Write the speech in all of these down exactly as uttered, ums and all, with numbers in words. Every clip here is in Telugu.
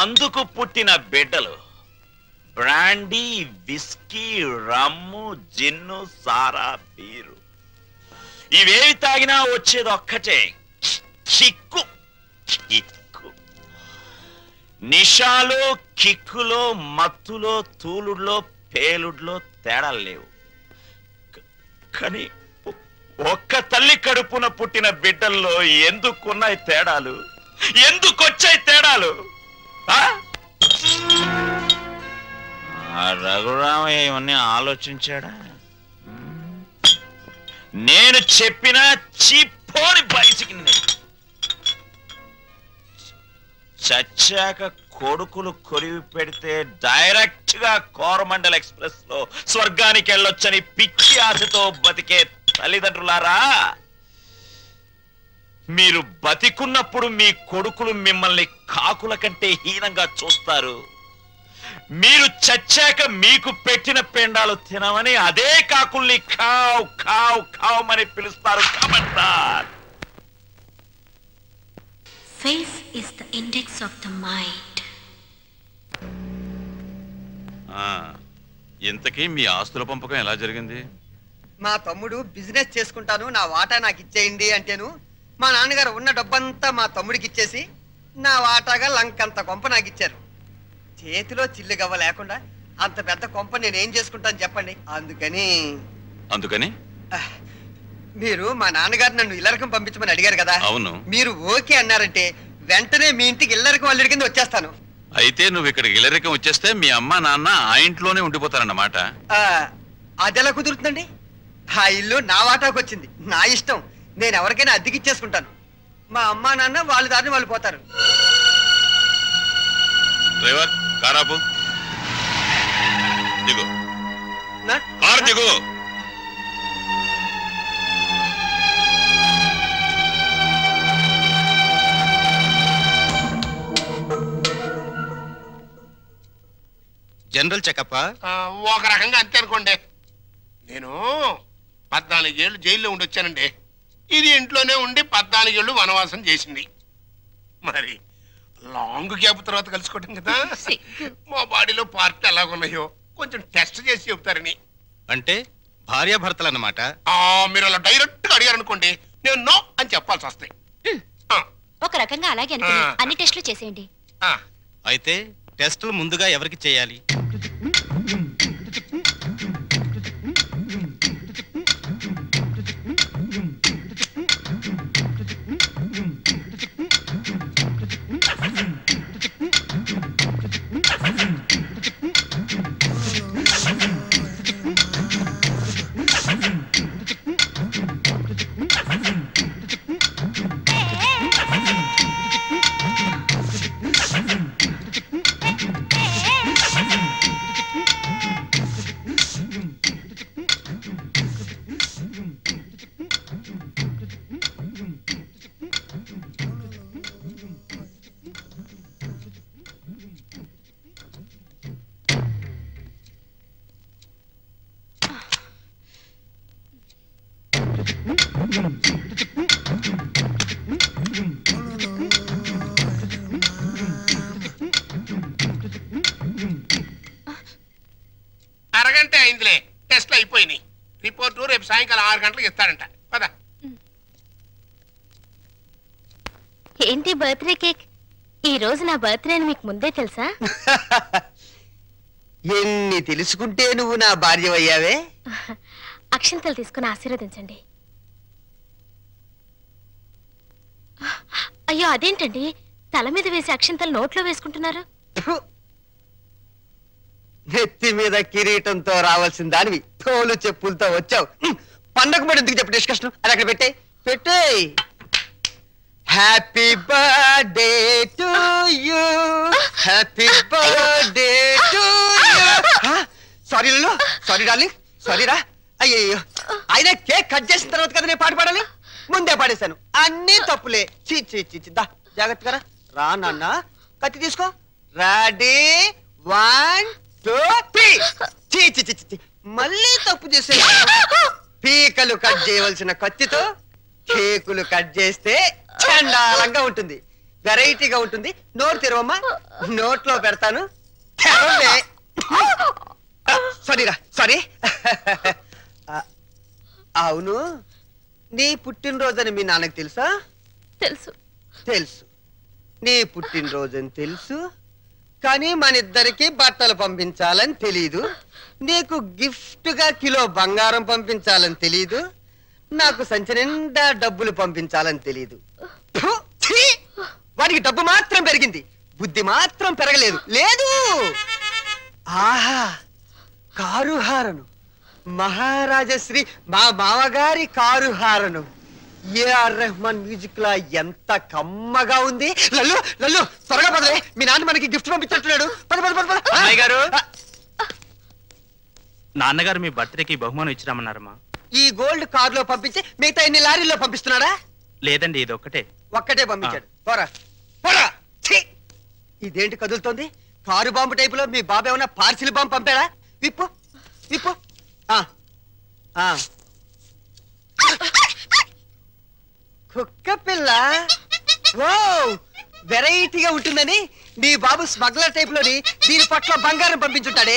మందుకు పుట్టిన బిడ్డలు బ్రాండీ, విస్కీ, రమ్ము, జిన్ను, సారా, బీరు ఇవేవి తాగినా వచ్చేది ఒక్కటే, కిక్కు. కిక్కు నిషాలో, కిక్కులో, మత్తులో, తూలుడులో, పేలుడులో తేడాలు లేవు. కానీ ఒక్క తల్లి కడుపున పుట్టిన బిడ్డల్లో ఎందుకున్నాయి తేడాలు? ఎందుకొచ్చాయి తేడాలు? రఘురామయ్య ఇవన్నీ ఆలోచించాడా? నేను చెప్పిన చిప్పోని బయటికి చచ్చాక కొడుకులు కొరివి పెడితే డైరెక్ట్ గా కోరమండల్ ఎక్స్ప్రెస్ లో స్వర్గానికి వెళ్ళొచ్చని పిచ్చి ఆశతో బతికే తల్లిదండ్రులారా, మీరు బతికున్నప్పుడు మీ కొడుకులు మిమ్మల్ని కాకుల కంటే హీనంగా చూస్తారు. మీరు చచ్చాక మీకు పెట్టిన పెండాలు తినమని అదే కాకుల్ని కావ్ కావ్ కావమని పిలుస్తారు. కమంటార్. Face is the index of the mind. ఇంతకీ మీ ఆస్తుల పంపకం ఎలా జరిగింది? మా తమ్ముడు బిజినెస్ చేసుకుంటాను, నా వాటా నాకు ఇచ్చేయండి అంటేను మా నాన్నగారు ఉన్న డబ్బంతా మా తమ్ముడికి ఇచ్చేసి నా వాటాగా లంకంత కొంప నాకు ఇచ్చారు. చేతిలో చిల్లుగవ్వ లేకుండా అంత పెద్ద కొంప నేనేం చేసుకుంటాను చెప్పండి. అందుకని అందుకని మీరు మా నాన్నగారు నన్ను ఇల్లరకం పంపించమని అడిగారు కదా. అవును. మీరు ఓకే అన్నారంటే వెంటనే మీ ఇంటికి ఇల్లరకం అల్లుడి కింద వచ్చేస్తాను. అయితే నువ్వు ఇక్కడికి ఇల్లరకం వచ్చేస్తే మీ అమ్మ నాన్న ఆ ఇంట్లోనే ఉండిపోతారన్నమాట. అదెలా కుదురుతుందండి? ఆ ఇల్లు నా వాటాకు వచ్చింది, నా ఇష్టం. నేను ఎవరికైనా అద్దెకిచ్చేసుకుంటాను. మా అమ్మా నాన్న వాళ్ళ దారిని వాళ్ళు పోతారు. డ్రైవర్ కారాపు దిగు, కారు దిగు. జనరల్ చెకప్ ఒక రకంగా అంతే అనుకోండి. నేను పద్నాలుగేళ్లు జైల్లో ఉండి వచ్చానండి. ఇది ఇంట్లోనే ఉండి పద్నాలుగేళ్లు వనవాసం చేసింది. మరి లాంగ్ గ్యాప్ తర్వాత కలుసుకోవటం కదా. మా బాడీలో పార్ట్లు ఎలాగున్నాయో కొంచెం టెస్ట్ చేసి చెప్తారని. అంటే భార్యాభర్తలు అన్నమాట. మీరు అలా డైరెక్ట్ గా అడిగారు అనుకోండి, నేను నో అని చెప్పాల్సి వస్తాయి. ఒక రకంగా అలాగే అన్ని టెస్టులు చేసేయండి. అయితే టెస్టులు ముందుగా ఎవరికి చేయాలి? అరగంట అయిందిలే, టెస్ట్లు అయిపోయినాయి. రిపోర్టు రేపు సాయంకాలం ఆరు గంటలకు ఇస్తాడంట. పద. ఏంటి బర్త్డే కేక్? ఈ రోజు నా బర్త్డే అని మీకు ముందే తెలుసా? ఎన్ని తెలుసుకుంటే నువ్వు నా భార్య అయ్యావే. అక్షంతలు తీసుకుని ఆశీర్వదించండి. అయ్యో అదేంటండి, తల మీద వేసి అక్షంతలు నోట్లో వేసుకుంటున్నారు? నెత్తి మీద కిరీటంతో రావాల్సిన దానివి తోలు చెప్పులతో వచ్చావు. పండగ పడి ఎందుకు చెప్పు డిస్కషన్? అది అక్కడ పెట్టే పెట్టే happy birthday to you, happy birthday to you. Sorry లలో, సారీ డార్లింగ్, సారీ రా. అయ్యో, ఆయన కేక్ కట్ చేసిన తర్వాత కదా నేను పాట పాడాలి, ముందే పాడేశాను. అన్ని తప్పులే. చీ చీ చీ దా, జాగ్రత్తగా రా నాన్న. కత్తి తీసుకో. Ready, one two three. చీ చీ చీ చీ, మళ్ళీ తప్పు చేసే. పీకలు కట్ చేయవలసిన కత్తితో కేకులు కట్ చేస్తే చండాలంగా ఉంటుంది. వెరైటీగా ఉంటుంది. నోరు తెరవమ్మా, నోట్లో పెడతాను. సారీరా సారీ. అవును, నీ పుట్టినరోజని మీ నాన్నకు తెలుసా? తెలుసు తెలుసు. నీ పుట్టినరోజని తెలుసు, కానీ మన ఇద్దరికి బట్టలు పంపించాలని తెలీదు. నీకు గిఫ్ట్ గా కిలో బంగారం పంపించాలని తెలీదు. నాకు సంచి నిండా డబ్బులు పంపించాలని తెలీదు. వాడికి డబ్బు మాత్రం పెరిగింది, బుద్ధి మాత్రం పెరగలేదు. లేదు. ఆహా, కారు హారను, మహారాజశ్రీ మా మామగారి car horn. AR Rahman music లా ఎంత కమ్మగా ఉంది. లల్లు లల్లు త్వరగా పదలే, మీ నాన్న మనకి గిఫ్ట్ పంపించట్లేడు. పద పద పద పద. అమ్మాయి గారు, నాన్నగారు మీ బర్త్డేకి బహుమానం ఇచ్చిరామన్నారమ్మా. ఈ గోల్డ్ కార్ లో పంపించి మిగతా ఎన్ని లారీల్లో పంపిస్తున్నాడా? లేదండి, ఇది ఒక్కటే. ఒక్కటే పంపించాడు. పోరా పోరా. ఇదేంటి కదులుతోంది? కారు బాంబు టైప్ లో మీ బాబు ఏమన్నా పార్సిల్ బాంబు పంపాడా? విప్పు విప్పు. కుక్క పిల్ల. ఓ, వెరైటీగా ఉంటుందని నీ బాబు స్మగ్లర్ టైప్ లోని దీని పట్ల బంగారం పంపించుంటాడే.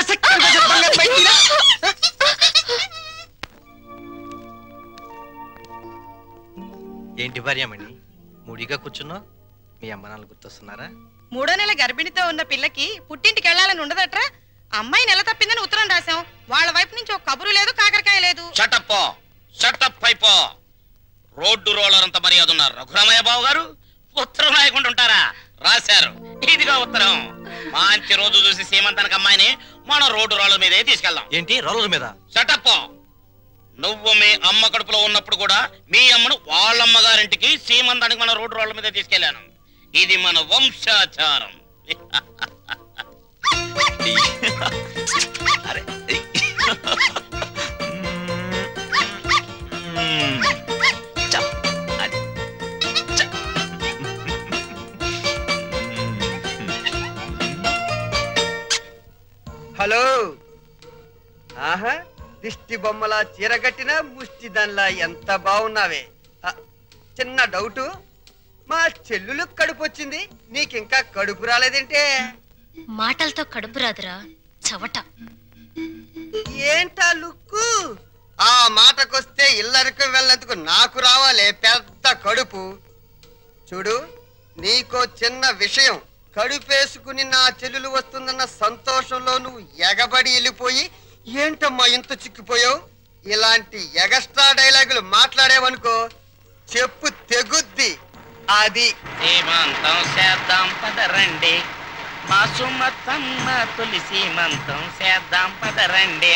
ఏంటి భార్యమణి మూడిగా కూర్చున్నావు? మీ అమ్మ నాన్న గుర్తొస్తున్నారా? మూడో నెల గర్భిణితో ఉన్న పిల్లకి పుట్టింటికి వెళ్ళాలని ఉండదట్రా. అమ్మాయి నెల తప్పిందని ఉత్తరం రాశాం. వాళ్ళ వైపు నుంచి ఒక కబురు లేదు, కాకరకాయ లేదు. షటప్ షటప్ అయిపో. రోడ్డు రోలర్ అంత మర్యాద ఉన్నారు రఘురామయ్య బాబు గారు. ఉత్తరం రాయకుండా ఉంటారా? రాశారు. ఇదిగా ఉత్తరం. మంచి రోజు చూసి సీమంతానికి అమ్మాయిని మన రోడ్డు రోలర్ మీదే తీసుకెళ్దాం. ఏంటి రోలర్ మీద? షటప్. నువ్వు మీ అమ్మ కడుపులో ఉన్నప్పుడు కూడా మీ అమ్మను వాళ్ళమ్మ గారింటికి సీమంతానికి మన రోడ్డు రోలర్ మీద తీసుకెళ్లాను. ఇది మన వంశాచారం. హలో. ఆహా, దిష్టి బొమ్మలా చీరగట్టిన ముష్టి దానిలా ఎంత బాగున్నావే. చిన్న డౌటు, మా చెల్లులు కడుపు వచ్చింది, నీకింకా కడుపు రాలేదంటే? మాటలతో కడుపు రాదురా చవట. ఏంటా లుక్కు? ఆ మాటకొస్తే ఇల్లరికి వెళ్ళేందుకు నాకు రావాలే పెద్ద కడుపు. చూడు, నీకో చిన్న విషయం. కడుపేసుకుని నా చెల్లెలు వస్తుందన్న సంతోషంలో నువ్వు ఎగబడి వెళ్ళిపోయి ఏంటమ్మా ఇంత చిక్కిపోయావు? ఇలాంటి ఎగస్ట్రా డైలాగులు మాట్లాడేవనుకో చెప్పు తెగుద్ది. అది సీమంతం చేద్దాం పదరండి, మా సుమతమ్మ తొలి సీమంతం చేద్దాం పదరండి.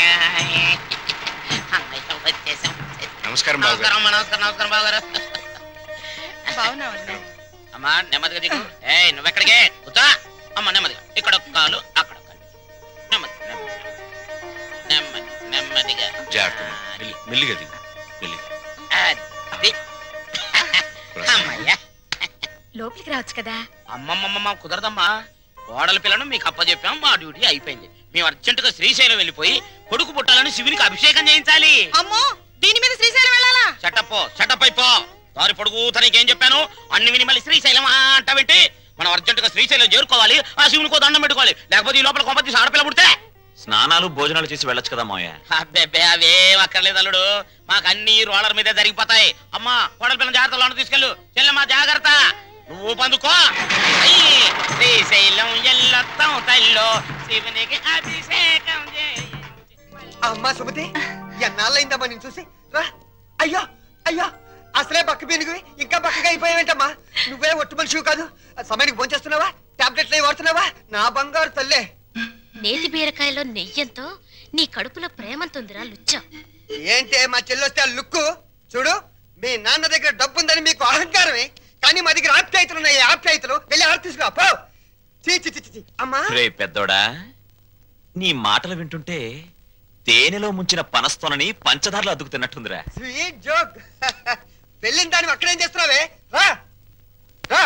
వచ్చేసాం. నమస్కారం నమస్కారం నమస్కారం నమస్కారం బాబు గారు. బాగున్నావు అమ్మా నెమ్మదిగా దిగు. ఏ నువ్వెక్కడికే కూర్చో. అమ్మ నెమ్మదిగా, ఇక్కడ ఒక కాలు అక్కడ ఒక కాలు. నెమ్మది నెమ్మది నెమ్మదిగా మెల్లిగా దిగు. అది. అమ్మయ్యా, లోపలికి రావచ్చు కదా. అమ్మమ్మమ్మ కుదరదమ్మా. కోడల పిల్లను మీకు అప్పచెప్పాం, మా డ్యూటీ అయిపోయింది. మేము అర్జెంటుగా శ్రీశైలం వెళ్ళిపోయి కొడుకు పుట్టాలని శివునికి అభిషేకం చేయించాలి. అమ్మో, దీని మీద శ్రీశైలం వెళ్ళాలా? చటపో చటప్ అయిపో. దారి పొడుగు తనకేం చెప్పాను అన్ని విని మళ్ళీ శ్రీశైలం అంటావేంటి? మనం అర్జెంటుగా శ్రీశైలం చేరుకోవాలి, ఆ శివునికో దండం పెట్టుకోవాలి. లేకపోతే ఈ లోపల కొంపతి ఆడపిల్ల పుడితే స్నానాలు భోజనాలు చేసి వెళ్ళొచ్చు కదా మావయ్య. అబ్బెబ్బే అవేం అక్కర్లేదు అల్లుడు, మాకు అన్ని రోలర్ మీదే జరిగిపోతాయి. అమ్మా కోడల పిల్లల జాగ్రత్తలో తీసుకెళ్ళు. చెల్లెమ్మా జాగ్రత్త, నువ్వు పందుకో. శ్రీశైలం ఎల్లొత్తం తల్లో శివునికి అభిషేకం. అమ్మా సుమతి, ఎన్నాళ్ళైందమ్మా నేను చూసి. రా. అయ్యో అయ్యో, అసలే బక్క పీనుగువి ఇంకా బక్కగా అయిపోయావేంటమ్మా? నువ్వే ఒట్టు మనిషివి కాదు. సమయానికి భోంచేస్తున్నావా? టాబ్లెట్లు అవి వాడుతున్నావా? నా బంగారు తల్లే. నేతి బీరకాయలో నెయ్యంతో నీ కడుపులో ప్రేమంతుందిరా లుచ్చ. ఏంటే మా చెల్లొస్తే లుక్కు? చూడు, మీ నాన్న దగ్గర డబ్బుందని మీకు అహంకారమే, కానీ మా దగ్గర ఆప్యాయతలు ఉన్నాయి. ఆప్యాయతలు వెళ్ళి ఆడ తీసుకురా పో. చీ చీ చీ. అమ్మా రే పెద్దోడా, నీ మాటలు వింటుంటే తేనెలో ముంచిన పనస్తోనని పంచదారలు అద్దుకు తిన్నట్టుందిరా. Sweet joke. వెళ్ళిన దాన్ని అక్కడేం చేస్తున్నావే? రా రా.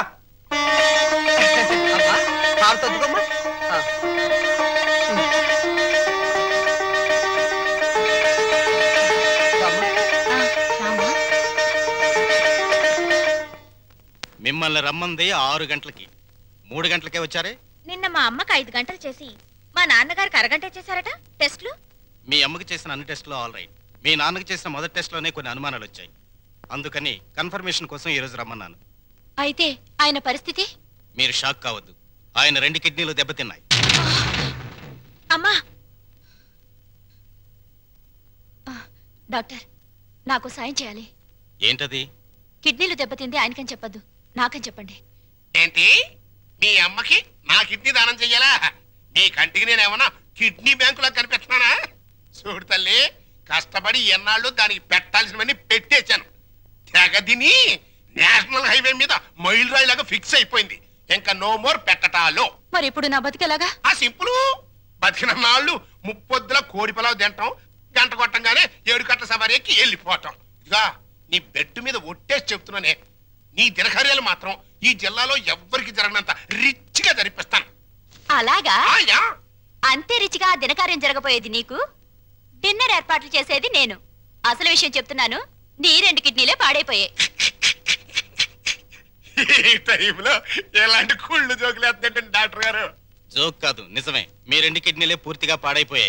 అమ్మా కారు తద్దుకోమ్మా. మిమ్మల్ని మిమ్మల్ని రమ్మంది ఆరు గంటలకి మూడు గంటలకే వచ్చారే. నిన్న మా అమ్మకి ఐదు గంటలు చేసి మా నాన్నగారికి అరగంట చేశారట టెస్ట్లు. మీ అమ్మకి చేసిన అన్ని టెస్టులు ఆల్ రైట్. మీ నాన్నకి చేసిన మొదటి టెస్ట్లోనే కొన్ని అనుమానాలు వచ్చాయి. అందుకని కన్ఫర్మేషన్ కోసం ఈరోజు రమ్మన్నాను. అయితే ఆయన పరిస్థితి? మీరు షాక్ కావద్దు. ఆయన రెండు కిడ్నీలు దెబ్బతిన్నాయి. అమ్మా డాక్టర్, నాకు సాయం చేయాలి. ఏంటది? కిడ్నీలు దెబ్బతింది ఆయనకని చెప్పద్దు, నాకని చెప్పండి. ఏంటి మీ అమ్మకి నా కిడ్నీ దానం చెయ్యాలా? నీ కంటికి నేనేమన్నా కిడ్నీ బ్యాంకులో కనిపెట్టినానా? చూడు తల్లి, కష్టపడి ఎన్నాళ్ళు దానికి పెట్టాల్సినవన్నీ పెట్టేశాను. తెగదిని నేషనల్ హైవే మీద మైల్ రాయిలాగా ఫిక్స్ అయిపోయింది. ఇంకా నో మోర్ పెట్టటాలో. మరి ఇప్పుడు నా బతికేలాగా? ఆ సింపుల్. బతికిన నాళ్ళు ముప్పొద్దుల కోడి పొలావు తింటాం, గంట కొట్టంగానే ఏడు కట్ల సవారీకి వెళ్ళిపోవటం. ఇదిగా నీ బెడ్ మీద ఒట్టేసి చెప్తున్నానే, నీ దినకార్యాలు మాత్రం ఈ జిల్లాలో ఎవ్వరికి జరగనంత రిచ్ గా జరిపిస్తాను. అలాగా? ఆయా అంతే రిచిగా దినకార్యం జరగబోయేది నీకు, డిన్నర్ ఏర్పాట్లు చేసేది నేను. అసలు విషయం చెప్తున్నాను, నీ రెండు కిడ్నీలే పాడైపోయాయి. ఈ టైంలో ఎలాంటి కుళ్ళు జోకులు వేస్తుంటే డాక్టర్ గారు. జోక్ కాదు, నిజమే. మీ రెండు కిడ్నీలే పూర్తిగా పాడైపోయాయి.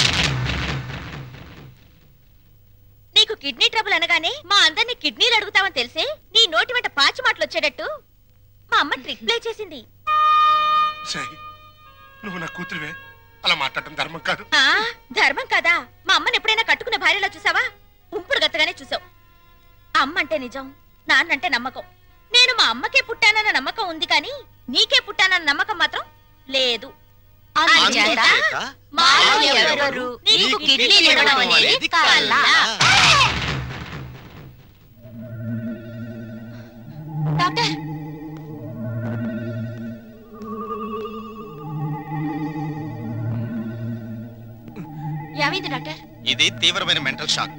నీకు కిడ్నీ ట్రబుల్ అనగానే మా అందరినీ కిడ్నీలు అడుగుతావని తెలిసే నీ నోటి వెంట పాచి మాటలు వచ్చేటట్టు మా అమ్మ ట్రిక్ ప్లే చేసింది. సై, నువ్వు నా కూతురువే, అలా మాట్లాడటం ధర్మం కాదు. ఆ ధర్మం కదా? మా అమ్మని ఎప్పుడైనా కట్టుకున్న భార్యలో చూసావా? ఉంపుడు గత్తగానే చూసావు. అమ్మ అంటే నిజం, నాన్నంటే నమ్మకం. నేను మా అమ్మకే పుట్టానన్న నమ్మకం ఉంది, కానీ నీకే పుట్టానన్న నమ్మకం మాత్రం లేదు. అందుచేత మాలో ఎవరెవరు నీకు కిడ్నీలు ఇవ్వడం అనేది కల. డాక్టర్, ఏమైంది డాక్టర్? ఇది తీవ్రమైన మెంటల్ షాక్.